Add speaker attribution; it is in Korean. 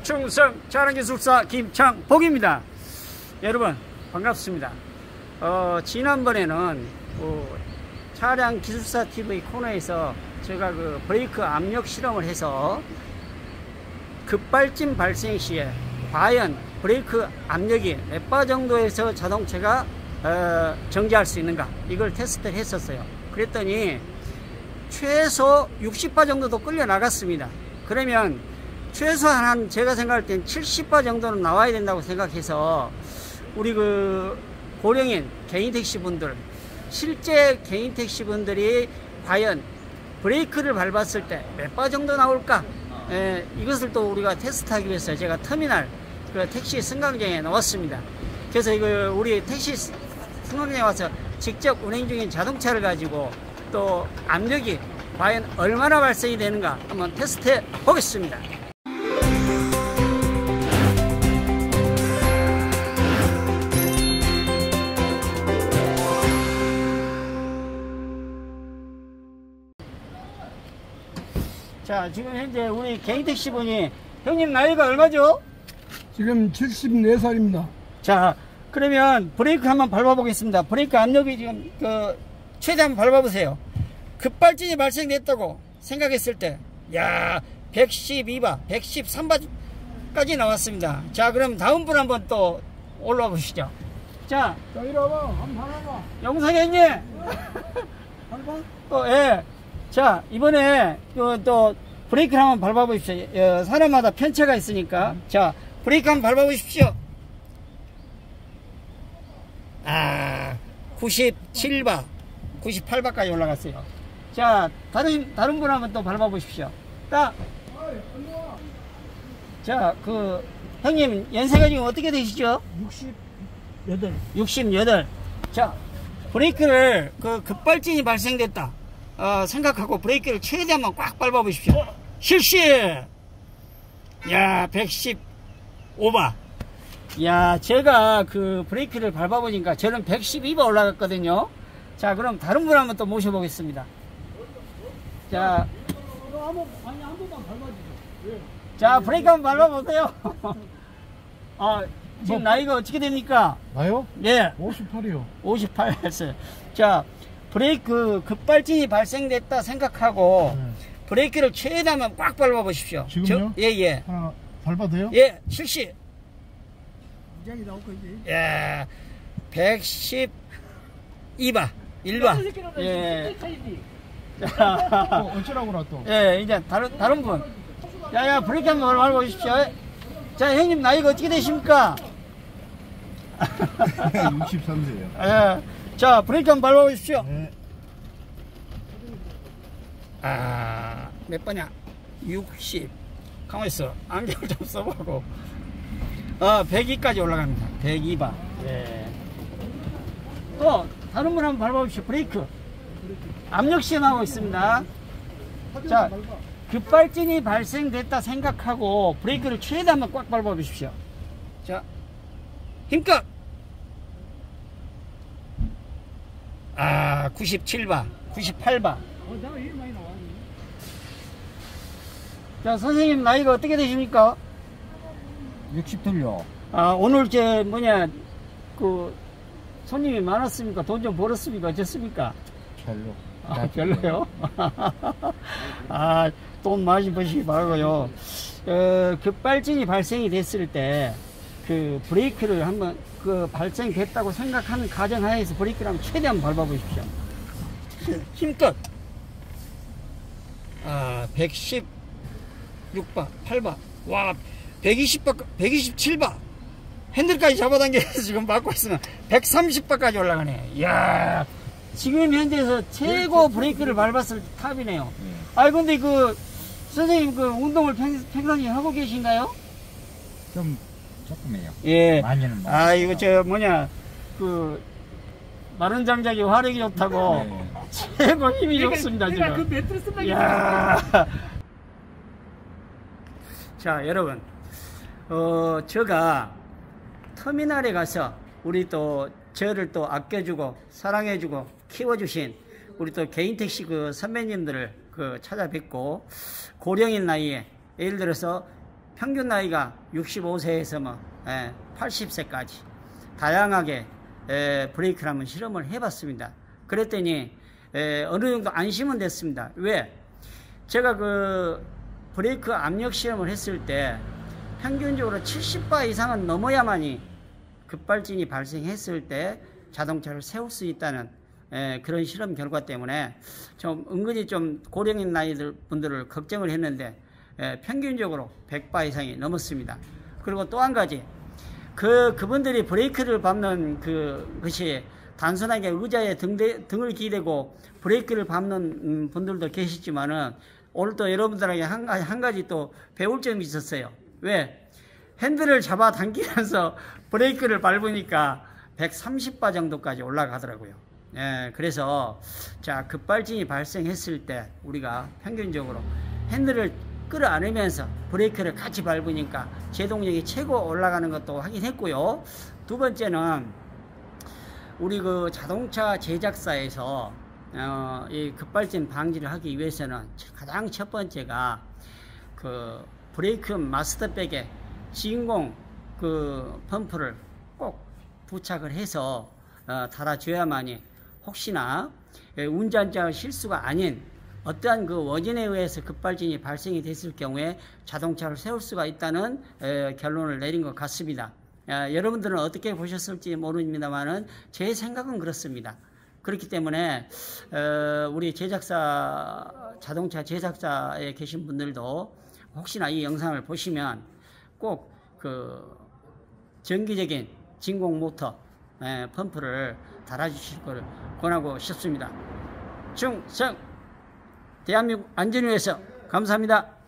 Speaker 1: 충성 차량기술사 김창복입니다. 여러분 반갑습니다. 지난번에는 차량기술사 TV 코너에서 제가 그 브레이크 압력 실험을 해서 급발진 발생 시에 과연 브레이크 압력이 몇 바 정도에서 자동차가 정지할 수 있는가, 이걸 테스트를 했었어요. 그랬더니 최소 60바 정도도 끌려 나갔습니다. 그러면 최소한 제가 생각할 땐 70바 정도는 나와야 된다고 생각해서 우리 그 고령인 개인 택시 분들, 실제 개인 택시 분들이 과연 브레이크를 밟았을 때 몇 바 정도 나올까, 이것을 또 우리가 테스트하기 위해서 제가 터미널 그 택시 승강장에 나왔습니다. 그래서 이거 우리 택시 승강장에 와서 직접 운행 중인 자동차를 가지고 또 압력이 과연 얼마나 발생이 되는가 한번 테스트해 보겠습니다. 자, 지금 현재 우리 개인 택시 분이, 형님 나이가 얼마죠?
Speaker 2: 지금 74살입니다.
Speaker 1: 자, 그러면 브레이크 한번 밟아 보겠습니다. 브레이크 압력이 지금 최대 한번 밟아 보세요. 급발진이 발생됐다고 생각했을 때, 야, 112바, 113바까지 나왔습니다. 자, 그럼 다음 분 한번 또 올라와 보시죠. 자,
Speaker 2: 이리 와봐. 한번 밟아봐.
Speaker 1: 영상이 형님.
Speaker 2: 밟아?
Speaker 1: 예. 자, 이번에 또 브레이크를 한번 밟아 보십시오. 사람마다 편차가 있으니까. 자, 브레이크 한번 밟아 보십시오. 97바, 98바까지 올라갔어요. 자, 다른 분 한번 또 밟아 보십시오. 딱. 자, 형님 연세가 지금 어떻게 되시죠? 68. 자, 브레이크를 급발진이 발생됐다 생각하고 브레이크를 최대한만 꽉 밟아 보십시오. 실시! 야, 115바. 야, 제가 브레이크를 밟아 보니까 저는 112바 올라갔거든요. 자, 그럼 다른 분 한번 또 모셔보겠습니다. 자,
Speaker 2: 한 번만 밟아주세요.
Speaker 1: 자, 브레이크 한번 밟아보세요. 지금 나이가 어떻게 됩니까?
Speaker 2: 나요?
Speaker 1: 예.
Speaker 2: 58이요.
Speaker 1: 58 했어요. 자, 브레이크 급발진이 발생됐다 생각하고 브레이크를 최대한 꽉 밟아 보십시오.
Speaker 2: 지금요?
Speaker 1: 예.
Speaker 2: 하나 밟아도 돼요?
Speaker 1: 예, 실시.
Speaker 2: 이장이 나올 거지.
Speaker 1: 예. 112바. 1바. 예. 자,
Speaker 2: 어쩌라고 나 또.
Speaker 1: 예, 이제 다른 분. 야, 브레이크 한번 밟아 보십시오. 자, 형님 나이가 어떻게 되십니까?
Speaker 2: 63세요.
Speaker 1: 예. 자, 브레이크 한번 밟아 보십시오.
Speaker 2: 네.
Speaker 1: 몇 번이야? 60. 가만있어. 안경을 좀 써보고. 102까지 올라갑니다. 102바. 예. 또, 다른 분 한번 밟아보십시오. 브레이크. 압력 시험하고 있습니다. 자, 급발진이 발생됐다 생각하고 브레이크를 최대한 꽉 밟아보십시오. 자, 힘껏! 97바, 98바. 자, 선생님 나이가 어떻게 되십니까?
Speaker 2: 60돌요.
Speaker 1: 오늘 손님이 많았습니까? 돈 좀 벌었습니까? 어쨌습니까?
Speaker 2: 별로.
Speaker 1: 별로요? 돈 많이 버시기 바라고요. 급발진이 발생이 됐을 때 브레이크를 한번 발생됐다고 생각하는 가정하에서 브레이크를 한번 최대한 밟아 보십시오. 힘껏. 116바, 8바, 와, 120바, 127바. 핸들까지 잡아당겨서 지금 막고 있으면 130바까지 올라가네. 이야, 지금 현재에서 최고 브레이크를 밟았을 탑이네요. 근데 선생님 운동을 평상시에 하고 계신가요?
Speaker 2: 좀 조금 해요.
Speaker 1: 예.
Speaker 2: 많이는 뭐.
Speaker 1: 마른 장작이 화력이 좋다고. 네. 최고 힘이 좋습니다, 지금.
Speaker 2: 그 배터리 쓴다고.
Speaker 1: 자, 여러분. 제가 터미널에 가서 저를 또 아껴주고 사랑해주고 키워주신 우리 또 개인 택시 선배님들을 찾아뵙고 고령인 나이에 예를 들어서 평균 나이가 65세에서 뭐 80세까지 다양하게 브레이크를 한번 실험을 해봤습니다. 그랬더니 어느 정도 안심은 됐습니다. 왜? 제가 그 브레이크 압력 실험을 했을 때 평균적으로 70바 이상은 넘어야만이 급발진이 발생했을 때 자동차를 세울 수 있다는 그런 실험 결과 때문에 좀 은근히 좀 고령인 나이들 분들을 걱정을 했는데 평균적으로 100바 이상이 넘었습니다. 그리고 또 한 가지, 그분들이 브레이크를 밟는 그것이 단순하게 의자에 등을 기대고 브레이크를 밟는 분들도 계시지만은 오늘 또 여러분들에게 한 가지 또 배울 점이 있었어요. 왜? 핸들을 잡아 당기면서 브레이크를 밟으니까 130바 정도까지 올라가더라고요. 그래서 자, 급발진이 발생했을 때 우리가 평균적으로 핸들을 끌어안으면서 브레이크를 같이 밟으니까 제동력이 최고 올라가는 것도 확인했고요. 두 번째는 우리 그 자동차 제작사에서 이 급발진 방지를 하기 위해서는 가장 첫 번째가 그 브레이크 마스터백에 진공 그 펌프를 꼭 부착을 해서 달아줘야만이 혹시나 운전자의 실수가 아닌 어떠한 그 원인에 의해서 급발진이 발생이 됐을 경우에 자동차를 세울 수가 있다는 결론을 내린 것 같습니다. 여러분들은 어떻게 보셨을지 모릅니다만은 제 생각은 그렇습니다. 그렇기 때문에 우리 자동차 제작사에 계신 분들도 혹시나 이 영상을 보시면 꼭 그 정기적인 진공 모터 펌프를 달아주실 것을 권하고 싶습니다. 충성! 대한민국 안전을 위해서 감사합니다.